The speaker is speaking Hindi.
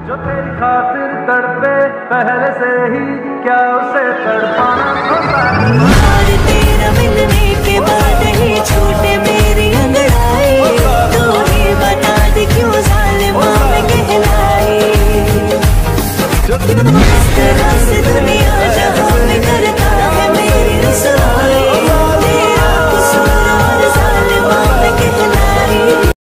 जो तेरी खातिर तड़पे पहले से ही, क्या उसे तड़पाना होता है।